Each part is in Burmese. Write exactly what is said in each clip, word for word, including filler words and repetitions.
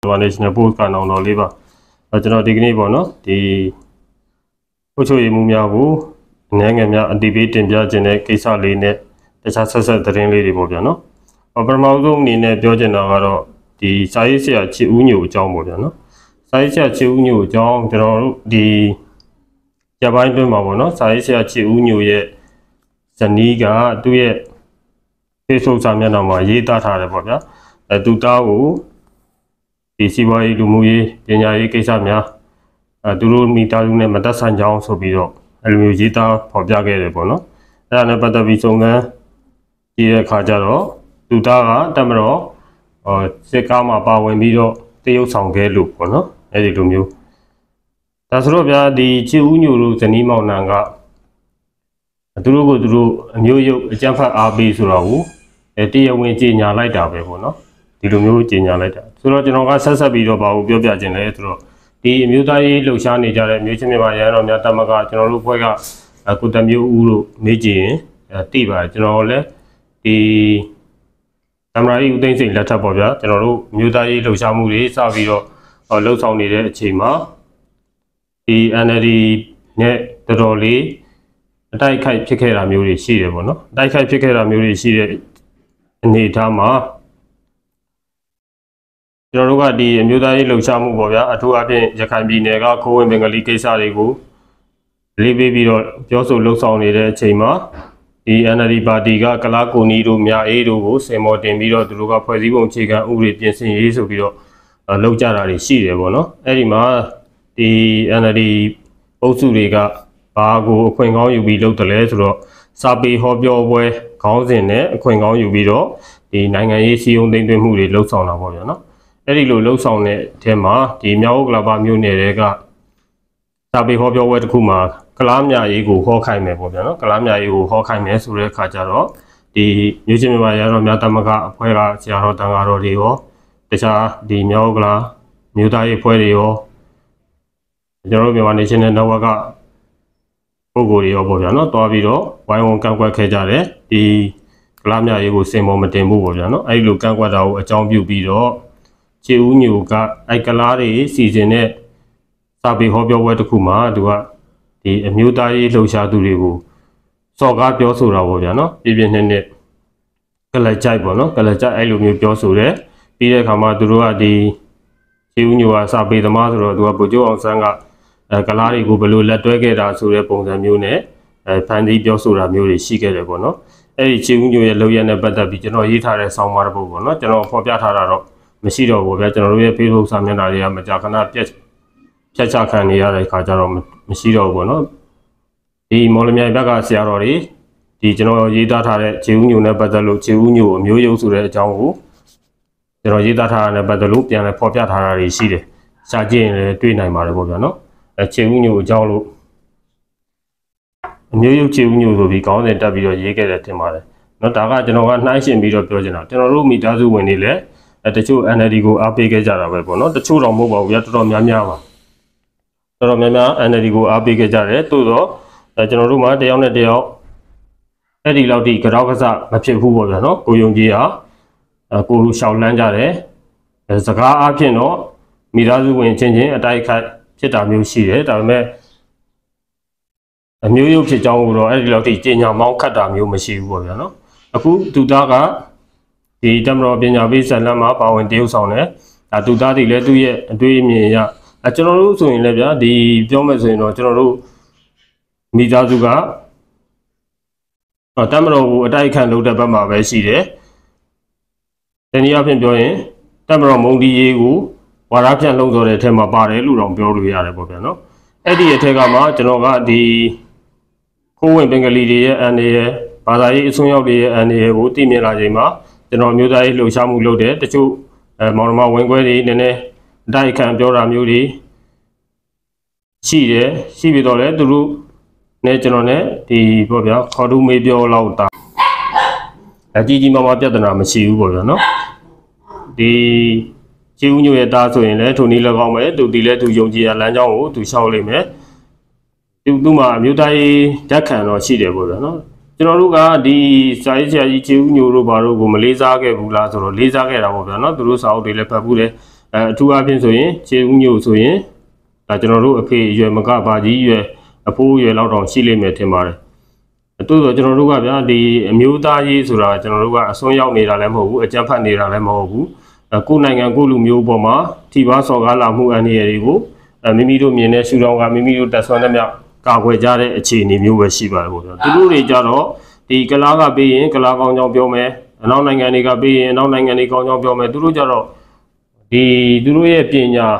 national post ကနောင်တော်လေးပါကျွန်တော်ဒီကနေ့ပေါ့နော်ဒီအုပ်ချုပ်ရေးမှုများကိုနိုင်ငံများအတီးပေးတင်ပြခြင်းတဲ့ကိစ္စလေးနဲ့တခြားဆက်ဆက်သတင်းလေးတွေပေါ့ဗျာနော်ပထမဆုံးအနေနဲ့ပြောချင်တာကတော့ဒီစာရေးဆရာချစ်ဦးညိုအကြောင်းပေါ့ဗျာနော်စာရေးဆရာချစ်ဦးညိုအကြောင်းကျွန်တော်တို့ဒီရပိုင်းတွင်းမှာပေါ့နော်စာရေးဆရာချစ်ဦးညိုရဲ့ဇနီးကသူ့ရဲ့ Facebook စာမျက်နှာမှာရေးသားထားတယ်ပေါ့ဗျာအဲသူသားကိုဒီစီးပွားရေးလူမှုရေးပညာရေးကိစ္စများအဲသူတို့မိသားစုနဲ့မသက်ဆိုင်ကြောင်းဆိုပြီးတော့အဲလိုမျိုးရေးသားဖော်ပြခဲ့တယ်ပေါ့နော်အဲဒါနဲ့ပတ်သက်ပြီးစုံစမ်းကြည့်တဲ့အခါကျတော့သူသားကတမတော်စစ်ကားမှာပါဝင်ပြီးတော့တရုတ်ဆောင်ခဲ့လို့ပေါ့နော်အဲဒီလိုမျိုးဒါဆိုတော့ဗျာဒီချစ်ဦးညိုတို့ဇနီးမောင်နှံကသူတို့ကိုသူတို့အမျိုးရုပ်အကြမ်းဖက်အားပေးဆိုတော့ကိုအဲတရားဝင်ကြေညာလိုက်တာပဲပေါ့နော်ဒီလိုမျိုးကြေညာလိုက်တာဆိုတော့ကျွန်တော်ကဆက်ဆက်ပြီးတော့ဘာကိုပြောပြခြင်းလဲဆိုတော့ဒီအမျိုးသားရေးလှုပ်ရှားနေကြတဲ့မျိုးချင်းမြန်မာရဟန်းတော်များတမကကျွန်တော်တို့ဘွဲကကိုတမျိုးဦးတို့မေးကြည့်ရင်အဲတိပါတယ်ကျွန်တော်လည်းဒီသမ္မတကြီးဦးသိန်းစိန်လက်ထပ်ပေါ့ဗျာကျွန်တော်တို့မျိုးသားရေးလှုပ်ရှားမှုတွေစပြီးတော့လှုပ်ဆောင်နေတဲ့အချိန်မှာဒီ N L D နဲ့တော်တော်လေးအတိုက်ခိုက်ဖြစ်ခဲ့တာမျိုးတွေရှိတယ်ပေါ့နော်အတိုက်ခိုက်ဖြစ်ခဲ့တာမျိုးတွေရှိတဲ့အနေအထားမှာကျွန်တော်တို့ကဒီအမျိုးသားရေးလှုပ်ရှားမှုပေါ့ဗျာအထူးအဖြင့်ရခိုင်ပြည်နယ်ကခိုးဝင်ဘင်္ဂလီကိစ္စတွေကိုလေးပေးပြီးတော့ပြောဆိုလှုပ်ဆောင်နေတဲ့အချိန်မှာဒီ N L D ပါတီကကလားကိုနီတို့မြအေးတို့ကိုစင်မော်တင်ပြီးတော့သူတို့ကဖွဲ့စည်းပုံအခြေခံဥပဒေပြင်ဆင်ရေးဆိုပြီးတော့လှုပ်ကြတာတွေရှိတယ်ပေါ့နော်အဲ့ဒီမှာဒီ N L D အုပ်စုတွေကဘာကိုအခွင့်ကောင်းယူပြီးလုပ်တယ်လဲဆိုတော့စာပေဟောပြောပွဲခေါင်းစဉ်နဲ့အခွင့်ကောင်းယူပြီးတော့ဒီနိုင်ငံရေးစီယုံသိမ်းသွင်းမှုတွေလှုပ်ဆောင်တာပေါ့ဗျာနော်အဲ့ဒီလိုလှုပ်ဆောင်တဲ့အထက်မှာဒီမြောက်ဥက္ကလာပမြို့နယ်တွေကစာပေဟောပြောပွဲတစ်ခုမှာကလားမြရေးကိုဟောခိုင်းမယ်ပေါ့ဗျာနော်ကလားမြရေးကိုဟောခိုင်းမယ်ဆိုတဲ့အခါကျတော့ဒီမျိုးချင်းမြန်မာရဟန်းတော်များတမကအဖွဲ့ကဆရာတော်တန်ဃာတော်တွေရောတခြားဒီမြောက်ဥက္ကလာမြို့သားရေးအဖွဲ့တွေရောကျွန်တော်တို့မြန်မာ National Network ကပုဂ္ဂိုလ်တွေရောပေါ့ဗျာနော်တွားပြီးတော့ဝိုင်းဝန်းကန့်ကွက်ခဲ့ကြတယ်ဒီကလားမြရေးကိုစင်ပေါ်မတင်ဘူးပေါ့ဗျာနော်အဲ့ဒီလိုကန့်ကွက်တာကိုအကြောင်းပြုပြီးတော့ချေဦးညိုကအဲ့ကလားတွေစီစဉ်တဲ့စာပေဟောပြောပွဲတစ်ခုမှာသူကဒီအမျိုးသားရေးလှုပ်ရှားသူတွေကိုစော်ကားပြောဆိုတာပေါ့ဗျာနော်ပြပြနှစ်နှစ်ကလကြိုက်ပေါ့နော်ကလကြိုက်အဲ့လိုမျိုးပြောဆိုတယ်ပြီးတဲ့အခါမှာသူတို့ကဒီချေဦးညိုကစာပေသမားဆိုတော့သူကဗိုလ်ချုပ်အောင်ဆန်းကအဲကလားတွေကိုဘယ်လိုလက်တွဲခဲ့တာဆိုတဲ့ပုံစံမျိုးနဲ့အဲဖန်တီးပြောဆိုတာမျိုးတွေရှိခဲ့တယ်ပေါ့နော်အဲ့ဒီချေဦးညိုရဲ့လုပ်ရတဲ့ပတ်သက်ပြီးကျွန်တော်ရေးထားတဲ့ဆောင်းပါးတစ်ပုဒ်ပေါ့နော်ကျွန်တော်ဖော်ပြထားတာတော့မရှိတော့ဘူးဗျာကျွန်တော်တို့ရဲ့ Facebook စာမျက်နှာတွေကမကြာခဏပြက်ဖြတ်ချခံနေရတဲ့အခါကျတော့မရှိတော့ဘူးပေါ့နော်ဒီမော်လမြိုင်ဘက်ကဆရာတော်တွေဒီကျွန်တော်ရေးသားထားတဲ့ချေဦးညိုနဲ့ပတ်သက်လို့ချေဦးညိုအမျိုးရုပ်ဆိုတဲ့အကြောင်းကိုကျွန်တော်ရေးသားထားတာနဲ့ပတ်သက်လို့ပြန်လည်ဖော်ပြထားတာတွေရှိတယ်စာကြည့်ရင်လည်းတွေ့နိုင်ပါတယ်ပေါ့ဗျာနော်အဲချေဦးညိုအကြောင်းလို့အမျိုးရုပ်ချေဦးညိုဆိုပြီးခေါင်းစဉ်တက်ပြီးတော့ရေးခဲ့တယ်ထင်ပါတယ်နော်ဒါကကျွန်တော်ကနှိုင်းရှင်ပြီးတော့ပြောချင်တာကျွန်တော်တို့မိသားစုဝင်တွေလည်းအဲတချို့ N L D ကိုအားပေးခဲ့ကြတာပဲပေါ့နော်တချို့တော့မဟုတ်ပါဘူးဗျာတော်တော်များများပါတော်တော်များများ N L D ကိုအားပေးခဲ့ကြတယ်သို့တော့အဲကျွန်တော်တို့မှတယောက်နဲ့တယောက်အဲ့ဒီလောက်ထိကြောက်ကစားမဖြစ်ဘူးပေါ့ဗျာနော်ကိုယုံကြည်ဟာအဲကိုလူရှောက်လန်းကြတယ်အဲစကားအားဖြင့်တော့မိသားစုဝင်ချင်းချင်းအတိုက်ခိုက်ဖြစ်တာမျိုးရှိတယ်ဒါပေမဲ့အမျိုးရုပ်ဖြစ်ကြောင်းကိုတော့အဲ့ဒီလောက်ထိကြေညာမောင်းခတ်တာမျိုးမရှိဘူးပေါ့ဗျာနော်အခုသူသားကဒီတမတော်ပညာပေးဇာတ်လမ်းမှာပါဝင်တရုပ်ဆောင်တယ်ဒါသူသားတွေလည်းသူ့ရဲ့အတွေ့အမြင်အရအဲကျွန်တော်တို့ဆိုရင်လည်းဗျာဒီပြောမယ်ဆိုရင်တော့ကျွန်တော်တို့မိသားစုကတမတော်ကိုအတိုက်ခံလုပ်တဲ့ဘက်မှာပဲရှိတယ်တနည်းအားဖြင့်ပြောရင်တမတော်မုံဒီရေးကိုဝါရဖြန့်လုံဆော်တဲ့အထက်မှာပါတယ်လို့တော့ပြောလို့ရတယ်ပေါ့ဗျာနော်အဲ့ဒီအထက်ကမှကျွန်တော်ကဒီခိုးဝင်ဘင်္ဂလီတွေရဲ့အန်ဒီရဲ့ဘာသာရေးအစွန်းရောက်တွေရဲ့အန်ဒီရဲ့ကိုသိမြင်လာချိန်မှာကျွန်တော်မျိုးသားရေးလှုပ်ရှားမှုလုပ်တယ်တချို့အဲမောင်နှမဝင်ခွဲတွေနည်းနည်းအတိုက်ခံပြောတာမျိုးတွေရှိတယ်ရှိပြီးတော့လည်းသူတို့နဲ့ကျွန်တော်နဲ့ဒီပေါ့ဗျာခေါ်တူမေးပြောလောက်တာအကြီးကြီးမားမားပြဿနာမရှိဘူးပေါ့ဗျာနော်ဒီချေဦးညိုရဲ့သားဆိုရင်လည်းထိုနည်း၎င်းပဲသူဒီလည်းသူယုံကြည်ရလမ်းကြောင်းကိုသူရှောက်လိမ့်မယ်သူသူ့မှာအမျိုးသားရေးဓာတ်ခံတော့ရှိတယ်ပေါ့ဗျာနော်ကျွန်တော်တို့ကဒီစာရေးဆရာကြီးချေဦးညိုတို့ဘာတို့ကိုမလေးစားခဲ့ဘူးလားဆိုတော့လေးစားခဲ့တာပေါ့ဗျာနော်သူတို့စာအုပ်တွေလည်းဖတ်ဘူးတယ်အဲအထူးအဖြင့်ဆိုရင်ခြေဦးညို့ဆိုရင်ဒါကျွန်တော်တို့အဖေရွယ်မကပါကြီးရွယ်အဖိုးရွယ်လောက်တောင်ရှိလိမ့်မယ်ထင်ပါတယ်တိုးတော့ကျွန်တော်တို့ကဗျာဒီအမျိုးသားရေးဆိုတာကျွန်တော်တို့ကအစွန်းရောက်နေတာလည်းမဟုတ်ဘူးအကြမ်းဖက်နေတာလည်းမဟုတ်ဘူးကိုယ်နိုင်ငံကိုယ်လူမျိုးပေါ်မှာထိပါစော်ကားလာမှုအန္တရာယ်တွေကိုမိမိတို့မြင်တဲ့ရှုထောင့်ကမိမိတို့တက်ဆွမ်းတဲ့မြောက်ကာကွယ်ကြတဲ့အခြေအနေမျိုးပဲရှိပါတယ်ပေါ့ဗျာသူတို့တွေကြတော့ဒီကလားကပေးရင်ကလားကောင်းကြောင်းပြောမယ်အနောက်နိုင်ငံတွေကပေးရင်အနောက်နိုင်ငံတွေကောင်းကြောင်းပြောမယ်သူတို့ကြတော့ဒီသူတို့ရဲ့ပညာ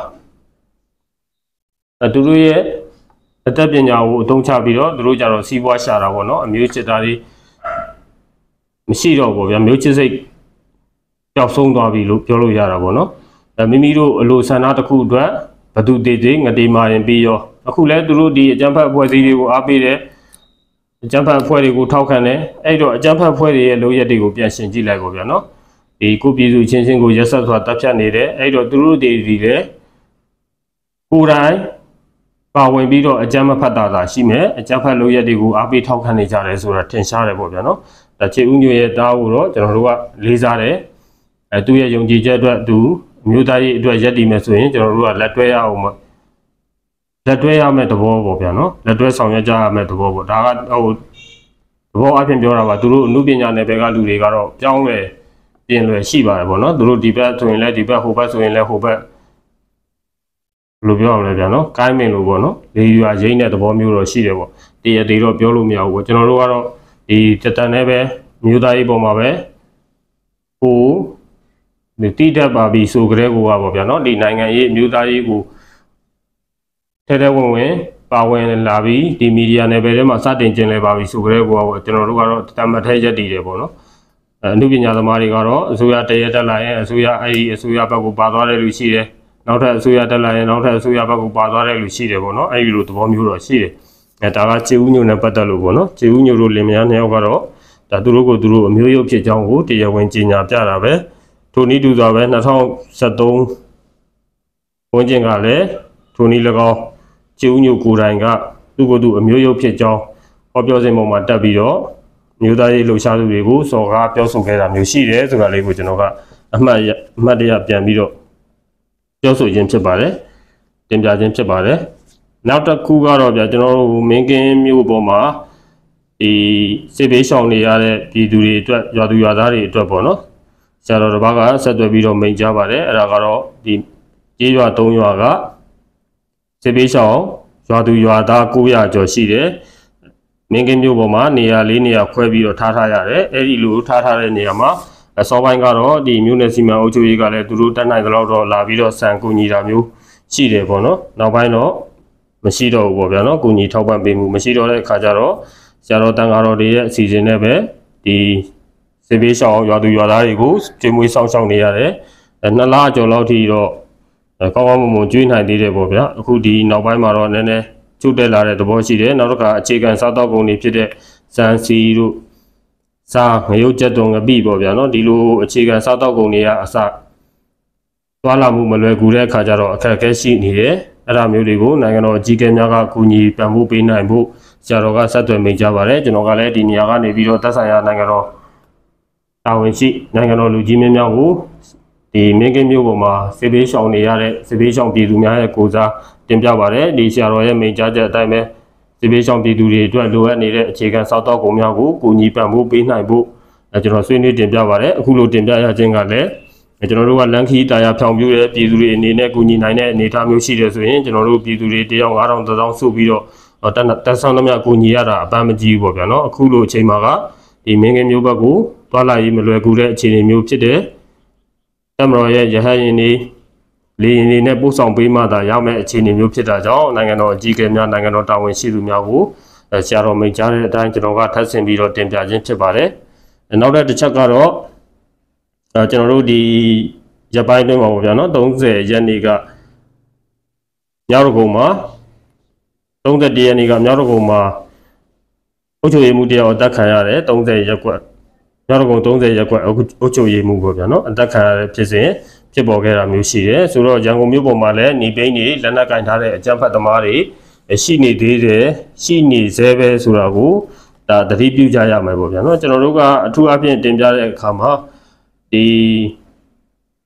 သူတို့ရဲ့အတတ်ပညာကိုအသုံးချပြီးတော့သူတို့ကြတော့စီးပွားရှာတာပေါ့နော်အမျိုးချစ်သားတွေမရှိတော့ဘူးဗျာမျိုးချစ်စိတ်ပျောက်ဆုံးသွားပြီလို့ပြောလို့ရတာပေါ့နော်အဲမိမိတို့အလိုဆန္ဒတစ်ခုအတွက်ဘသူတည်တည်ငတေမာရင်ပြီးရောအခုလဲသူတို့ဒီအကြမ်းဖက်အဖွဲ့အစည်းတွေကိုအားပေးတယ်အကြမ်းဖက်အဖွဲ့တွေကိုထောက်ခံတယ်အဲ့တော့အကြမ်းဖက်အဖွဲ့တွေရဲ့လုပ်ရက်တွေကိုပြန်ရှင်းကြည့်လိုက်ပေါ့ဗျာနော်ဒီကိုပြည်သူချင်းချင်းကိုရက်ဆက်စွာတပ်ဖြတ်နေတယ်အဲ့တော့သူတို့တွေဒီလေကိုယ်တိုင်ပါဝင်ပြီးတော့အကြမ်းမဖတ်တာသာရှိမယ်အကြမ်းဖက်လုပ်ရက်တွေကိုအားပေးထောက်ခံနေကြတယ်ဆိုတာထင်ရှားတယ်ပေါ့ဗျာနော်ဒါချေဦးညွရဲ့တားကိုတော့ကျွန်တော်တို့ကလေးစားတယ်အဲသူရဲ့ယုံကြည်ချက်အတွက်သူအမျိုးသားရေးအတွက်ရက်တည်မယ်ဆိုရင်ကျွန်တော်တို့ကလက်တွဲရအောင်လက်တွဲရမယ့်သဘောပေါ့ဗျာနော်လက်တွဲဆောင်ရွက်ကြရမယ့်သဘောပေါ့ဒါကဟိုသဘောအပြင်ပြောတာပါသူတို့အမှုပညာနယ်ပယ်ကလူတွေကတော့ပြောင်းလဲပြင်လွယ်ရှိပါတယ်ပေါ့နော်သူတို့ဒီဘက်ဆိုရင်လည်းဒီဘက်ဟိုဘက်ဆိုရင်လည်းဟိုဘက်ဘယ်လိုပြောရမလဲဗျာနော်ကိုင်းမင်လို့ပေါ့နော်လေယူရရိမ့်တဲ့သဘောမျိုးတော့ရှိတယ်ပေါ့တရတေတော့ပြောလို့မရဘူးပေါ့ကျွန်တော်တို့ကတော့ဒီတက်တန်နဲ့ပဲမြို့သားရေးပေါ်မှာပဲဟိုဒီတိတက်ပါပြီဆိုကြတဲ့ကိုကပေါ့ဗျာနော်ဒီနိုင်ငံရေးမြို့သားရေးကိုထဲထဲဝင်ဝင်ပါဝင်လာပြီးဒီမီဒီယာနယ်ပယ်ထဲမှာစတင်ကျင်းလဲပါပြီဆိုကြတဲ့ကိုကပေါ့ကျွန်တော်တို့ကတော့တမတ်ထဲရက်တည်တယ်ပေါ့နော်အမှုပညာသမားတွေကတော့အစိုးရတရက်တက်လာရင်အစိုးရအဲ့ဒီအစိုးရဘက်ကိုပါသွားတဲ့လူရှိတယ်နောက်ထပ်အစိုးရတက်လာရင်နောက်ထပ်အစိုးရဘက်ကိုပါသွားတဲ့လူရှိတယ်ပေါ့နော်အဲ့ဒီလိုသဘောမျိုးတော့ရှိတယ်အဲဒါကခြေဦးညိုနဲ့ပတ်သက်လို့ပေါ့နော်ခြေဦးညိုတို့လင်မယားနှစ်ယောက်ကတော့ဒါသူတို့ကိုသူတို့အမျိုးရုပ်ဖြစ်ကြောင်းကိုတရားဝင်ကြေညာပြတာပဲထိုနည်းတူစွာပဲ၂၀၁၃ဝန်ကျင်ကလည်းထိုနည်း၎င်းခြေဦးညိုကိုယ်တိုင်ကသူ့ကိုယ်သူအမျိုးရုပ်ဖြစ်ကြောင်းဟောပြောစဉ်ပေါ်မှာတက်ပြီးတော့မျိုးသားရေးလှုပ်ရှားသူတွေကိုစော်ကားပြောဆိုခဲ့တာမျိုးရှိတယ်ဆိုတာလေးကိုကျွန်တော်ကအမှတ်အမှတ်တရပြန်ပြီးတော့ပြောဆိုခြင်းဖြစ်ပါတယ်တင်ပြခြင်းဖြစ်ပါတယ်နောက်တစ်ခုကတော့ဗျာကျွန်တော်တို့မင်းကင်းမြို့ပေါ်မှာဒီစစ်ဘေးရှောင်နေရတဲ့ပြည်သူတွေအတွက်ရွာသူရွာသားတွေအတွက်ပေါ့နော်ဆရာတော်တစ်ပါးကဆက်သွယ်ပြီးတော့မိန့်ကြားပါတယ်အဲ့ဒါကတော့ဒီကျေးရွာ၃ရွာကစစ်ဘေးရှောင်ရွာသူရွာသား၉ရာကျော်ရှိတယ်မင်းကင်းမြို့ပေါ်မှာနေရာ၄နေရာခွဲပြီးတော့ထားထားရတယ်အဲ့ဒီလိုထားထားတဲ့နေရာမှာအစောပိုင်းကတော့ဒီမြို့နယ်စီမံအုပ်ချုပ်ရေးကလည်းသူတို့တက်နိုင်ကြတော့လာပြီးတော့စံကူညီတာမျိုးရှိတယ်ပေါ့နော်နောက်ပိုင်းတော့မရှိတော့ဘူးပေါ့ဗျာနော်ကူညီထောက်ပံ့ပေးမှုမရှိတော့တဲ့အခါကျတော့ဆရာတော်တန်ဃာတော်တွေရဲ့အစီအစဉ်နဲ့ပဲဒီစေဘေးရှောင်ရွာသူရွာသားတွေကိုကျွေးမွေးစောင့်ရှောက်နေရတယ်နှစ်လကျော်လောက်ထိတော့ကောင်းကောင်းမွန်မွန်ကျွေးနိုင်သေးတယ်ပေါ့ဗျာအခုဒီနောက်ပိုင်းမှာတော့နည်းနည်းကျုပ်တက်လာတဲ့သဘောရှိတယ်နောက်တစ်ခါအခြေခံစားတော့ကုန်တွေဖြစ်တဲ့စံစီတို့စားငရုတ်ကြက်တုံငပိပေါ့ဗျာနော်ဒီလိုအခြေခံစားတော့ကုန်တွေကအစသွားလာမှုမလွယ်ကူတဲ့အခါကျတော့အခက်အခဲရှိနေတယ်အဲ့ဒါမျိုးတွေကိုနိုင်ငံတော်အကြီးအကဲများကကူညီပံ့ပိုးပေးနိုင်ဖို့ဆရာတော်ကဆက်သွယ်မိန့်ကြားပါတယ်ကျွန်တော်ကလည်းဒီနေရာကနေပြီးတော့သက်ဆိုင်ရာနိုင်ငံတော်တာဝန်ရှိနိုင်ငံတော်လူကြီးမင်းများကိုဒီမင်းကင်းမျိုးပေါ်မှာစစ်ဘေးရှောင်နေရတဲ့စစ်ဘေးရှောင်ပြည်သူများရဲ့ကိုစားတင်ပြပါတယ်ဒီဆရာတော်ရဲ့မိန့်ကြားချက်အတိုင်းပဲစစ်ဘေးရှောင်ပြည်သူတွေအတွက်လိုအပ်နေတဲ့အခြေခံစားတော့ကုန်များကိုကူညီပံ့ပိုးပေးနိုင်ဖို့ကျွန်တော်ဆွေးနွေးတင်ပြပါတယ်အခုလိုတင်ပြရခြင်းကလည်းကျွန်တော်တို့ကလန်ခီတာယာဖြောင်ပြတဲ့ပြည်သူတွေအနေနဲ့ကူညီနိုင်တဲ့အနေအထားမျိုးရှိတယ်ဆိုရင်ကျွန်တော်တို့ပြည်သူတွေတယောက်၅ထောင်တစ်ထောင်စုပြီးတော့တက်တက်ဆောင်သမျှကူညီရတာအပန်းမကြီးဘူးပေါ့ဗျာနော်အခုလိုအချိန်မှာကဒီမင်းကင်းမျိုးဘက်ကိုတွာလာရေးမလွယ်ကူတဲ့အခြေအနေမျိုးဖြစ်တယ်တမတော်ရဲ့ရဟန်းရင်တွေလေရင်တွေနဲ့ပို့ဆောင်ပေးမှသာရောက်မဲ့အခြေအနေမျိုးဖြစ်တာကြောင့်နိုင်ငံတော်အကြီးအကဲများနိုင်ငံတော်တာဝန်ရှိသူများကိုဆရာတော်မိန့်ကြားတဲ့အတိုင်းကျွန်တော်ကထပ်ဆင့်ပြီးတော့တင်ပြခြင်းဖြစ်ပါတယ်နောက်တစ်ချက်ကတော့အဲကျွန်တော်တို့ဒီရပိုင်းတွင်းမှာပေါ့ဗျာနော်၃၀ရက်နေ့ကမြောက်ရကုံမှာ၃၁ရက်နေ့ကမြောက်ရကုံမှာအုပ်ချုပ်ရေးမှုတရားအသက်ခံရတယ်၃၀ရက်ကွက်မြောက်ရကုံ၃၀ရက်ကွက်အုပ်ချုပ်ရေးမှုပေါ့ဗျာနော်အသက်ခံရတဲ့ဖြစ်စဉ်ဖြစ်ပေါ်ခဲ့တာမျိုးရှိတယ်ဆိုတော့ရန်ကုန်မြို့ပေါ်မှာလည်းหนีပိန်းတွေလက်နက်ကင်ထားတဲ့အကြမ်းဖက်သမားတွေရှိနေသေးတယ်ရှိနေသေးပဲဆိုတာကိုဒါသတိပြုကြရမယ်ပေါ့ဗျာနော်ကျွန်တော်တို့ကအထူးအဖြင့်တင်ပြတဲ့အခါမှာဒီ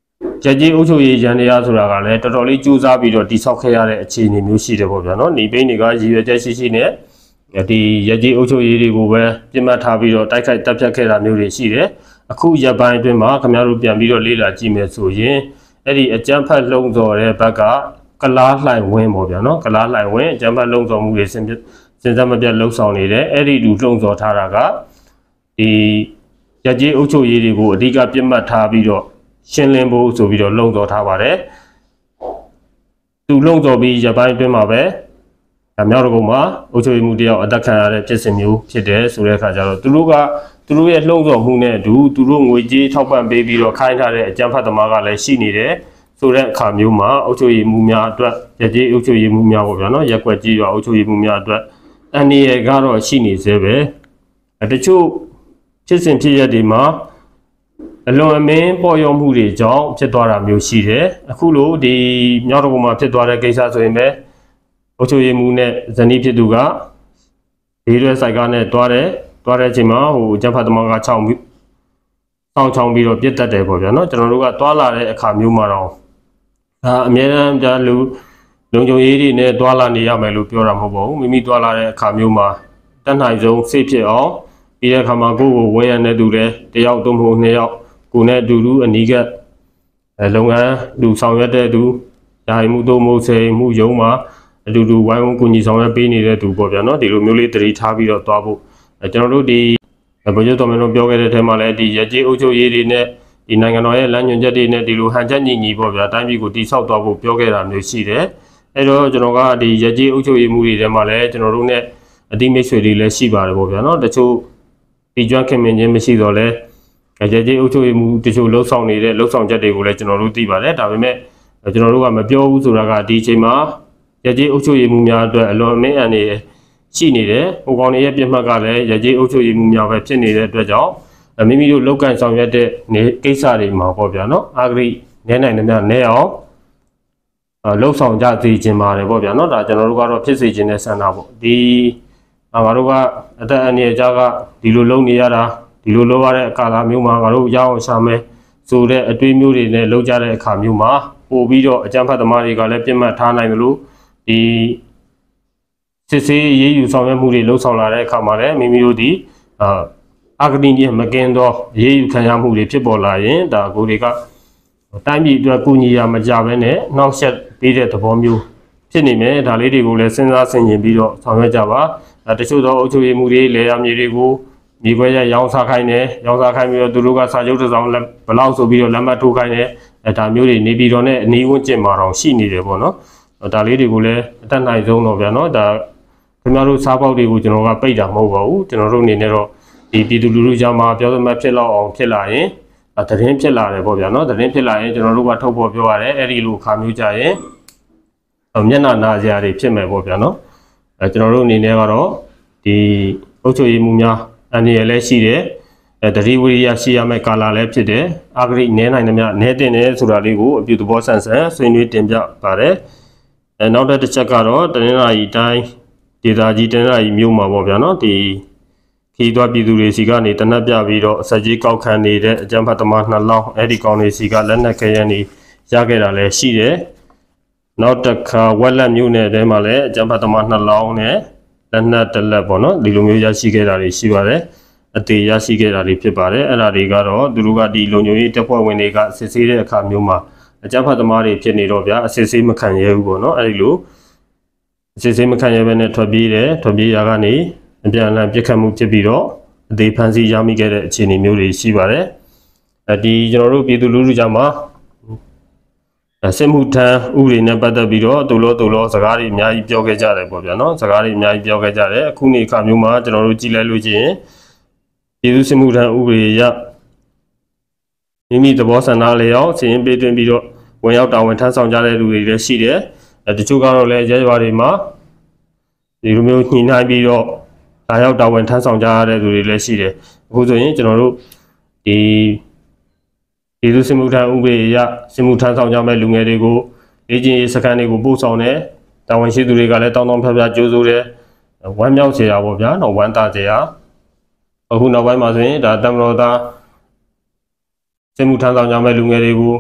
ရက်ကြီးအုပ်ချုပ်ရေးရန်တရားဆိုတာကလည်းတော်တော်လေးကြိုးစားပြီးတော့တိဆောက်ခဲ့ရတဲ့အခြေအနေမျိုးရှိတယ်ပေါ့ဗျာနော်။ဒီဘိန်းတွေကရည်ရွယ်ချက်ရှိရှိနဲ့ဒီရက်ကြီးအုပ်ချုပ်ရေးတွေကိုပဲပြစ်မှတ်ထားပြီးတော့တိုက်ခိုက်တပ်ဖြတ်ခဲ့တာမျိုးတွေရှိတယ်။အခုရပ်ပိုင်းအတွင်းမှာခင်ဗျားတို့ပြန်ပြီးတော့လေ့လာကြည့်မယ်ဆိုရင်အဲ့ဒီအကြမ်းဖက်လုံစော်တဲ့ဘက်ကကလားလှိုင်ဝင်းပေါ့ဗျာနော်။ကလားလှိုင်ဝင်းအကြမ်းဖက်လုံစော်မှုတွေစဉ်စဉ်ဆက်မပြတ်လှုပ်ဆောင်နေတယ်။အဲ့ဒီလူလုံစော်ထားတာကဒီရက်ကြီးအုပ်ချုပ်ရေးတွေကိုအဓိကပြစ်မှတ်ထားပြီးတော့ရှင်းလင်းဖို့ဆိုပြီးတော့လုံစော်ထားပါတယ်။သူလုံစော်ပြီးရပ်ပိုင်းအတွင်းမှာပဲဒါမြောက်တကုံမှာအုပ်ချုပ်ရေးမှုတယောက်အသက်ခံရတဲ့ဖြစ်စဉ်မျိုးဖြစ်တယ်ဆိုတဲ့အခါကျတော့သူတို့ကသူတို့ရဲ့လှုံ့ဆော်မှုနဲ့အတူသူတို့ငွေကြေးထောက်ပံ့ပေးပြီးတော့ခိုင်းထားတဲ့အကြမ်းဖက်သမားကလည်းရှိနေတယ်ဆိုတဲ့အခါမျိုးမှာအုပ်ချုပ်ရေးမှုများအတွက်ရကြေးအုပ်ချုပ်ရေးမှုများပေါ့ဗျာနော်ရက်ွက်ကြီးရွာအုပ်ချုပ်ရေးမှုများအတွက်အန္တရာယ်ကတော့ရှိနေသေးပဲတချို့ဖြစ်စဉ်ဖြစ်ရပ်တွေမှာအလွန်အမင်းပေါ်ရောမှုတွေကြောင့်ဖြစ်သွားတာမျိုးရှိတယ်အခုလိုဒီမြောက်တကုံမှာဖြစ်သွားတဲ့ကိစ္စဆိုရင်ပဲအုပ်ချုပ်ရေးမှုနဲ့ဇနီးဖြစ်သူကဒီရွယ်ဆိုင်ကားနဲ့တွားတယ်တွားတဲ့အချိန်မှာဟိုကျန်းဖတ်သမားကချောင်းပြီးဆောင်းချောင်းပြီးတော့ပြစ်တတ်တယ်ပေါ့ဗျာနော်ကျွန်တော်တို့ကတွားလာတဲ့အခါမျိုးမှာတော့ဒါအများအားဖြင့်လူလုံခြုံရေးတွေနဲ့တွားလာနေရမယ်လို့ပြောတာမဟုတ်ပါဘူးမိမိတွားလာတဲ့အခါမျိုးမှာတတ်နိုင်ဆုံးစိတ်ဖြစ်အောင်ပြီးတဲ့အခါမှာကိုယ့်ကိုဝန်းရံတဲ့သူတွေတယောက်သုံးဖို့နှစ်ယောက်ကိုယ်နဲ့အတူတူအနီးကပ်လုပ်ငန်းလူဆောင်ရွက်တဲ့သူဒါမှမဟုတ်မို့စေမှုယုံမှာအတူတူဝိုင်းဝန်းကူညီဆောင်ရွက်ပေးနေတဲ့သူပေါ့ဗျာနော်ဒီလိုမျိုးလေးတတိထားပြီးတော့သွားဖို့ကျွန်တော်တို့ဒီဗိုလ်ချုပ်တော်မင်းတို့ပြောခဲ့တဲ့အထက်မှာလည်းဒီရကြေးအုပ်ချုပ်ရေးတွေနဲ့ဒီနိုင်ငံတော်ရဲ့လမ်းညွှန်ချက်တွေနဲ့ဒီလိုဟန်ချက်ညီညီပေါ့ဗျာတိုင်းပြည်ကိုတိဆောက်သွားဖို့ပြောခဲ့တာမျိုးရှိတယ်အဲ့တော့ကျွန်တော်ကဒီရကြေးအုပ်ချုပ်ရေးမှုတွေထဲမှာလည်းကျွန်တော်တို့ ਨੇ အတိမိတ်ဆွေတွေလည်းရှိပါတယ်ပေါ့ဗျာနော်တချို့ဒီကျွမ်းခင်မင်းချင်းမရှိတော့လဲရကြေးအုပ်ချုပ်ရေးမှုတချို့လှုပ်ဆောင်နေတဲ့လှုပ်ဆောင်ချက်တွေကိုလည်းကျွန်တော်တို့သိပါတယ်ဒါပေမဲ့ကျွန်တော်တို့ကမပြောဘူးဆိုတာကဒီအချိန်မှာရကြေးအုပ်ချုပ်ရေးမှုများအတွက်အလွန်အမင်းအန္တရာယ်ရှိနေတယ်ဟိုကောင်တွေရဲ့ပြစ်မှတ်ကလည်းရကြေးအုပ်ချုပ်ရေးမှုများပဲဖြစ်နေတဲ့အတွက်ကြောင့်မိမိတို့လောက်ကန်ဆောင်ရွက်တဲ့ကိစ္စတွေမှာပေါ့ဗျာနော်အာဂရိနဲနိုင်တဲ့များနဲအောင်လှုပ်ဆောင်ကြသေးခြင်းပါတယ်ပေါ့ဗျာနော်ဒါကျွန်တော်တို့ကတော့ဖြစ်စေခြင်းနဲ့ဆန္ဒပေါ့ဒီငါတို့ကအသက်အန္တရာယ်ကြားကဒီလိုလုပ်နေရတာဒီလိုလုပ်ရတဲ့အခါလာမျိုးမှာငါတို့ရအောင်ရှာမယ်ဆိုတဲ့အတွေးမျိုးတွေနဲ့လုပ်ကြတဲ့အခါမျိုးမှာပို့ပြီးတော့အကြမ်းဖက်သမားတွေကလည်းပြစ်မှတ်ထားနိုင်တယ်လို့ဒီစစ်ဆေးရေးယူဆောင်ရွက်မှုတွေလှုပ်ဆောင်လာတဲ့အခါမှာလည်းမိမိတို့ဒီအာအဂတိညမကင်းသောရေးယူခံရမှုတွေဖြစ်ပေါ်လာရင်ဒါကိုတွေကတိုင်းပြည်အတွက်ကူညီရမကြဘဲနဲ့နှောက်ယှက်ပေးတဲ့သဘောမျိုးဖြစ်နေမယ်ဒါလေးတွေကိုလည်းစဉ်းစားဆင်ခြင်ပြီးတော့ဆောင်ရွက်ကြပါတချို့သောအုပ်ချုပ်ရေးမှုတွေလေယာမြေတွေကိုမြေခွဲရရောင်းစားခိုင်းတယ်ရောင်းစားခိုင်းပြီးတော့သူတို့ကစာချုပ်တစ်စောင်ဘလောက်ဆိုပြီးတော့လက်မှတ်ထိုးခိုင်းတယ်အဲဒါမျိုးတွေနေပြီးတော့ ਨੇ အနည်းဝန်းကျင်မှာတော့ရှိနေတယ်ပေါ့နော်ဒါလေးတွေကိုလည်းအတတ်နိုင်ဆုံးတော့ဗျာနော်ဒါခင်ဗျားတို့စားပေါက်တွေကိုကျွန်တော်ကပိတ်တာမဟုတ်ပါဘူးကျွန်တော်တို့အနေနဲ့တော့ဒီပြည်သူလူထုကြားမှာပြောသမှတ်ဖြစ်လောက်အောင်ဖြစ်လာရင်သတင်းဖြစ်လာတယ်ပေါ့ဗျာနော်သတင်းဖြစ်လာရင်ကျွန်တော်တို့ကထုတ်ဖော်ပြောရတယ်အဲ့ဒီလိုခါမျိုးကြရင်မျက်နှာနာစရာတွေဖြစ်မယ်ပေါ့ဗျာနော်အဲကျွန်တော်တို့အနေနဲ့ကတော့ဒီအုပ်ချုပ်ရေးမှုများအန္တရာယ်လည်းရှိတယ်အဲတတိဝိရိယရှိရမယ့်ကာလလည်းဖြစ်တယ်အာဂရိနဲနိုင်သမျှနဲတင်တယ်ဆိုတာလေးကိုအပြုသဘောဆန်းဆန်းဆွေးနွေးတင်ပြပါတယ်အဲနောက်တစ်ချက်ကတော့တနင်္လာရီတိုင်းဒေသကြီးတနင်္လာရီမြို့မှာပေါ့ဗျာနော်ဒီခီးသွွားပြည်သူတွေစီကနေတနက်ပြပြီးတော့အစကြီးကောက်ခံနေတဲ့အကြမ်းဖက်သမားနှစ်လောင်းအဲ့ဒီကောင်တွေစီကလက်နက်ခဲယမ်းတွေရခဲ့တာလည်းရှိတယ်နောက်တစ်ခါဝက်လက်မြို့နယ်ထဲမှာလည်းအကြမ်းဖက်သမားနှစ်လောင်းနဲ့လက်နက်တစ်လက်ပေါ့နော်ဒီလိုမျိုးရရှိခဲ့တာတွေရှိပါတယ်အသေးရရှိခဲ့တာတွေဖြစ်ပါတယ်အဲ့ဒါတွေကတော့သူတို့ကဒီလုံခြုံရေးတပ်ဖွဲ့ဝင်တွေကစစ်ဆေးတဲ့အခါမျိုးမှာအကြမ်းဖက်သမားတွေဖြစ်နေတော့ဗျာအစစ်ဆေးမခံရဘူးပေါ့နော်အဲ့ဒီလိုအစစ်ဆေးမခံရဘဲနဲ့ထွက်ပြေးတယ်ထွက်ပြေးရာကနေအပြန်အလှန်ပြစ်ခတ်မှုဖြစ်ပြီးတော့အသေးဖန်ဆီးရမိခဲ့တဲ့အခြေအနေမျိုးတွေရှိပါတယ်အဲဒီကျွန်တော်တို့ပြည်သူလူထုကြားမှာစစ်မှုထမ်းဥပဒေနဲ့ပတ်သက်ပြီးတော့တူလို့တူလို့စကားတွေအများကြီးပြောခဲ့ကြတယ်ပေါ့ဗျာနော်စကားတွေအများကြီးပြောခဲ့ကြတယ်အခုနေ့အခါမျိုးမှာကျွန်တော်တို့ကြည်လိုက်လို့ချင်းပြည်သူစစ်မှုထမ်းဥပဒေရမိမိသဘောဆန္ဒလျောက်စီရင်ပေးသွင်းပြီးတော့ဝင်ရောက်တာဝန်ထမ်းဆောင်ကြတဲ့လူတွေလည်းရှိတယ်အဲတချို့ကတော့လည်းရဲရွာတွေမှာဒီလိုမျိုးညှိနှိုင်းပြီးတော့လာရောက်တာဝန်ထမ်းဆောင်ကြရတဲ့လူတွေလည်းရှိတယ်အခုဆိုရင်ကျွန်တော်တို့ဒီပြည်သူစစ်မှုထမ်းဥပဒေအရစစ်မှုထမ်းဆောင်ကြမဲ့လူငယ်တွေကိုလေ့ကျင့်ရေးစခန်းတွေကိုပို့ဆောင်တယ်တာဝန်ရှိသူတွေကလည်းတောင်းတောင်းဖြားဖြားကြိုးစိုးတယ်ဝမ်းမြောက်စေရပါဗျာတော့ဝမ်းသာစေရအခုနောက်ပိုင်းမှာဆိုရင်ဒါတမတော်သားစစ်မှုထမ်းဆောင်ကြမဲ့လူငယ်တွေကို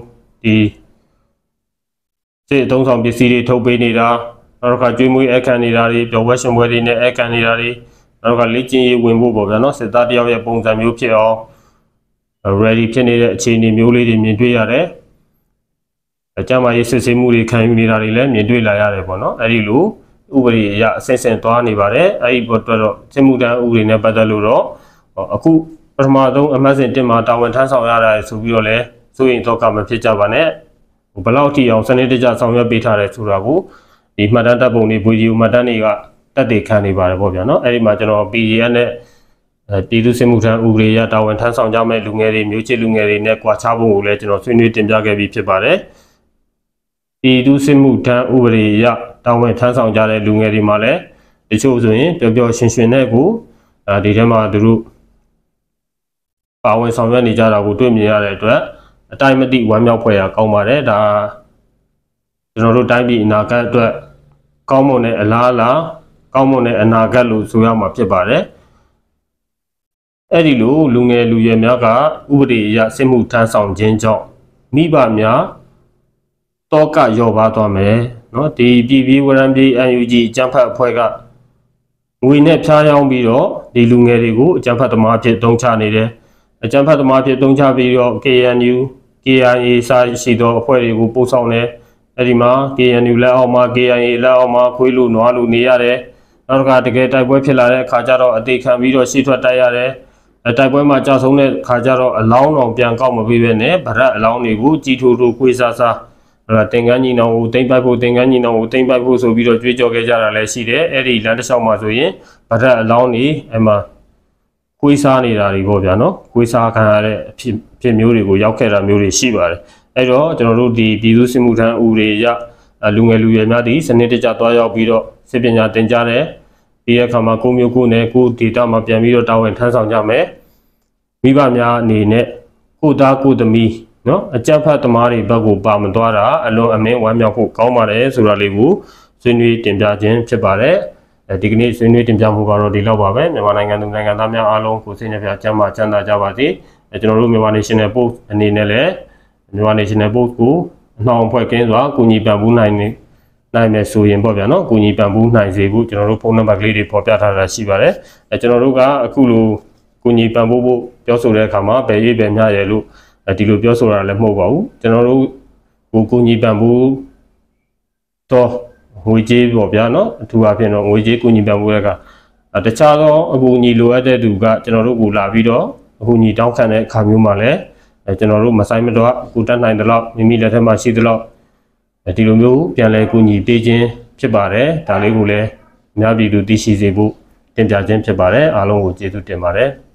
ဒီစစ်အုံဆောင်ပစ္စည်းတွေထုတ်ပေးနေတာနောက်တစ်ခါကျွေးမွေးအခမ်းနေတာတွေပျော်ပွဲရှင်ပွဲတွေနဲ့အခမ်းနေတာတွေနောက်တစ်ခါလေ့ကျင့်ရေးဝင်ဖို့ပေါ့ဗျာနော်စစ်သားတယောက်ရဲ့ပုံစံမျိုးဖြစ်အောင် ready ဖြစ်နေတဲ့အခြေအနေမျိုးလေးတွေမြင်တွေ့ရတယ်အကြမ်းမာရေးစစ်ဆေးမှုတွေခံယူနေတာတွေလည်းမြင်တွေ့လာရတယ်ပေါ့နော်အဲ့ဒီလိုဥပဒေအရအဆင့်ဆင့်သွားနေပါတယ်အဲ့ဒီပေါ်တော့စစ်မှုထမ်းဥပဒေနဲ့ပတ်သက်လို့တော့အခုပထမဆုံးအမှတ်စဉ်တင်မှာတာဝန်ထမ်းဆောင်ရတာဆိုပြီးတော့လည်းစိုးရင်တော့ကမဖြစ်ကြပါနဲ့ဘယ်လောက်ထိအောင်စနစ်တကျဆောင်ရွက်ပေးထားတယ်ဆိုတာကိုဒီမှတ်တမ်းတပ်ပုံတွေဗီဒီယိုမှတ်တမ်းတွေကတက်တည်ခံနေပါတယ်ပေါ့ဗျာနော်အဲ့ဒီမှာကျွန်တော် P D F နဲ့ပြည်သူ့စစ်မှုထမ်းဥပဒေအရတာဝန်ထမ်းဆောင်ကြမဲ့လူငယ်တွေမျိုးချစ်လူငယ်တွေနဲ့ကြွားချဖို့ကိုလည်းကျွန်တော်ဆွေးနွေးတင်ပြခဲ့ပြီးဖြစ်ပါတယ်ပြည်သူ့စစ်မှုထမ်းဥပဒေအရတာဝန်ထမ်းဆောင်ကြတဲ့လူငယ်တွေမှာလည်းတချို့ဆိုရင်ပျော်ပျော်ရွှင်ရွှင်နဲ့ကိုအဲဒီထဲမှာသူတို့ပါဝင်ဆောင်ရွက်နေကြတာကိုတွေ့မြင်ရတဲ့အတွက်အတိုင်းမသိဝမ်းမြောက်ဖွယ်ရာကောင်းပါတယ်ဒါကျွန်တော်တို့တိုင်းပြည်အနာဂတ်အတွက်ကောင်းမွန်တဲ့အလားအလာကောင်းမွန်တဲ့အနာဂတ်လို့ဆိုရမှာဖြစ်ပါတယ်အဲ့ဒီလိုလူငယ်လူရွယ်များကဥပဒေအရစစ်မှုထမ်းဆောင်ခြင်းကြောင့်မိဘများတောကရော့ပါသွားမယ်เนาะဒီပြည်ပြည်ဝရံပြည် N U G အကြံဖတ်အဖွဲ့ကငွေနဲ့ဖျားယောင်းပြီးတော့ဒီလူငယ်တွေကိုအကြံဖတ်သမားအဖြစ်တုံးချနေတယ်အကြံဖတ်သမားအဖြစ်တုံးချပြီးတော့ K N U K I A စာရှိသောအဖွဲ့တွေကိုပို့ဆောင်တယ်အဲ့ဒီမှာ K N U လက်အောက်မှာ K I A လက်အောက်မှာခွေးလူနွားလူနေရတယ်နောက်တစ်ခါတကယ်တိုက်ပွဲဖြစ်လာတဲ့အခါကျတော့အသေးခံပြီးတော့ရှေ့ထွက်တိုက်ရတယ်တိုက်ပွဲမှာကြာဆုံးတဲ့ခါကျတော့အလောင်းတော်ပြန်ကောက်မပေးဘဲနဲ့ဗရက်အလောင်းတွေကိုကြီးထိုးထိုးခွေးစားစားတင်ကန်းကြီးနောင်ကိုတိမ့်ပိုက်ဖို့တင်ကန်းကြီးနောင်ကိုတိမ့်ပိုက်ဖို့ဆိုပြီးတော့ကြွေးကြော်ခဲ့ကြတာလည်းရှိတယ်အဲ့ဒီလမ်းတစ်လျှောက်မှာဆိုရင်ဗရက်အလောင်းတွေအဲ့မှာခွေးစားနေတာတွေပေါ့ဗျာနော်ခွေးစားခံရတဲ့အဖြစ်ဖြစ်မျိုးတွေကိုရောက်ခဲ့တာမျိုးတွေရှိပါတယ်အဲ့တော့ကျွန်တော်တို့ဒီပြည်သူ့စစ်မှုထမ်းဥပဒေရလူငယ်လူရွယ်များဒီစနစ်တကျသွားရောက်ပြီးတော့စစ်ပညာသင်ကြားတဲ့ဒီအခါမှာကိုမျိုးကိုနဲ့ကိုဒေတာမှာပြန်ပြီးတော့တာဝန်ထမ်းဆောင်ကြမယ်မိဘများအနေနဲ့ကိုသားကိုသမီးနော်အကြက်ဖတ်သမားတွေဘက်ကိုပါမသွားတာအလွန်အမင်းဝမ်းမြောက်ဖို့ကောင်းပါတယ်ဆိုတာလေးကိုဆွေးနွေးတင်ပြခြင်းဖြစ်ပါတယ်အဲဒီကနေ့ဆွေးနွေးတင်ပြမှုကတော့ဒီလောက်ပါပဲမြန်မာနိုင်ငံသူနိုင်ငံသားများအားလုံးကိုစိတ်နှပြကျန်းမာချမ်းသာကြပါစေအဲကျွန်တော်တို့မြန်မာ National Post အနေနဲ့လည်းမြန်မာ National Post ကိုအနှောင်အဖွဲ့ကင်းစွာကူညီပံ့ပိုးနိုင်နေနိုင်မယ်ဆိုရင်ပေါ့ဗျာနော်ကူညီပံ့ပိုးနိုင်စေဖို့ကျွန်တော်တို့ဖုန်းနံပါတ်ကလေးတွေပေါ်ပြထားတာရှိပါတယ်အဲကျွန်တော်တို့ကအခုလိုကူညီပံ့ပိုးဖို့ပြောဆိုတဲ့အခါမှာဘယ်ရေးပဲများရဲလို့ဒီလိုပြောဆိုတာလည်းမဟုတ်ပါဘူးကျွန်တော်တို့ကိုကူညီပံ့ပိုးတော့ငွေကြေးပေါ့ဗျာနော်အထူးအဖြင့်တော့ငွေကြေးကူညီပံ့ပိုးတဲ့ကတခြားသောအကူအညီလိုအပ်တဲ့သူကကျွန်တော်တို့ကိုလာပြီးတော့အကူအညီတောင်းခံတဲ့အခါမျိုးမှာလည်းကျွန်တော်တို့မဆိုင်မတော့ကူတတ်နိုင်တဲ့လောက်မိမိလက်ထက်မှာရှိတဲ့လောက်ဒီလိုမျိုးပြန်လဲကူညီပေးခြင်းဖြစ်ပါတယ်ဒါလေးကိုလည်းအများပြည်သူသိရှိစေဖို့တင်ပြခြင်းဖြစ်ပါတယ်အားလုံးကိုကျေးဇူးတင်ပါတယ်